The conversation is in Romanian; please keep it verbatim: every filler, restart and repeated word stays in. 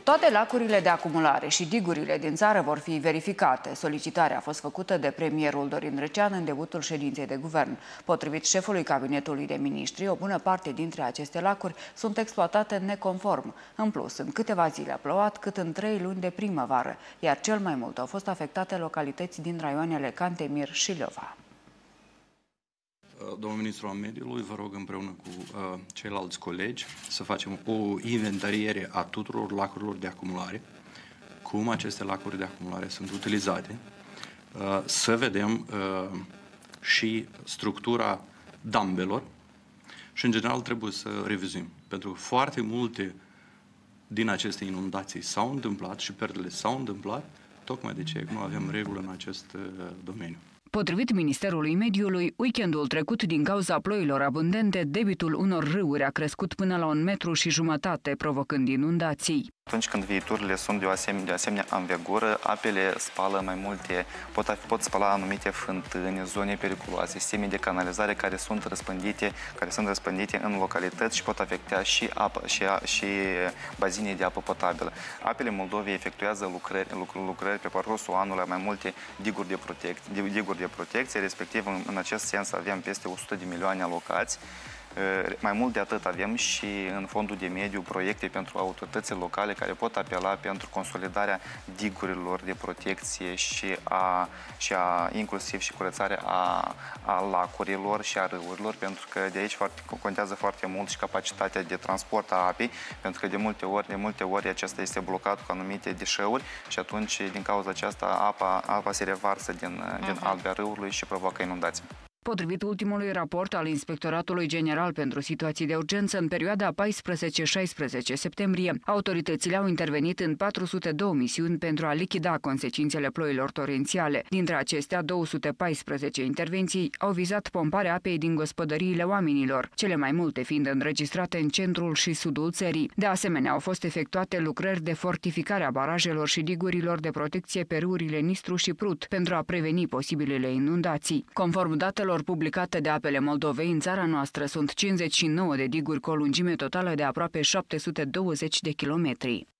Toate lacurile de acumulare și digurile din țară vor fi verificate. Solicitarea a fost făcută de premierul Dorin Recean în debutul ședinței de guvern. Potrivit șefului cabinetului de miniștri, o bună parte dintre aceste lacuri sunt exploatate neconform. În plus, în câteva zile a plouat cât în trei luni de primăvară, iar cel mai mult au fost afectate localități din raioanele Cantemir și Leova. Domnul ministru al mediului, vă rog împreună cu uh, ceilalți colegi să facem o inventariere a tuturor lacurilor de acumulare, cum aceste lacuri de acumulare sunt utilizate, uh, să vedem uh, și structura dambelor și, în general, trebuie să revizuim. Pentru că foarte multe din aceste inundații s-au întâmplat și perdele s-au întâmplat, tocmai de ce nu avem regulă în acest uh, domeniu. Potrivit Ministerului Mediului, weekendul trecut, din cauza ploilor abundente, debitul unor râuri a crescut până la un metru și jumătate, provocând inundații. Atunci când viiturile sunt de o asemenea, de asemenea anvergură, apele spală mai multe, pot, pot spăla anumite fântâni, zone periculoase, sisteme de canalizare care sunt răspândite, care sunt răspândite în localități și pot afecta și, apă, și, și bazine de apă potabilă. Apele Moldovei efectuează lucrări, lucrări pe parcursul anului mai multe diguri de protecție, diguri de protecție, respectiv în, în acest sens avem peste o sută de milioane alocați. Mai mult de atât avem și în fondul de mediu proiecte pentru autoritățile locale care pot apela pentru consolidarea digurilor de protecție și, a, și a, inclusiv și curățarea a, a lacurilor și a râurilor, pentru că de aici foarte, contează foarte mult și capacitatea de transport a apei, pentru că de multe ori, de multe ori acesta este blocat cu anumite deșeuri și atunci din cauza aceasta apa, apa se revarsă din, uh-huh. din albia râului și provoacă inundații. Potrivit ultimului raport al Inspectoratului General pentru Situații de Urgență, în perioada paisprezece șaisprezece septembrie, autoritățile au intervenit în patru sute doi misiuni pentru a lichida consecințele ploilor torențiale. Dintre acestea, două sute paisprezece intervenții au vizat pomparea apei din gospodăriile oamenilor, cele mai multe fiind înregistrate în centrul și sudul țării. De asemenea, au fost efectuate lucrări de fortificare a barajelor și digurilor de protecție pe râurile Nistru și Prut pentru a preveni posibilele inundații. Conform datelor publicate de Apele Moldovei, în țara noastră sunt cincizeci și nouă de diguri cu o lungime totală de aproape șapte sute douăzeci de kilometri.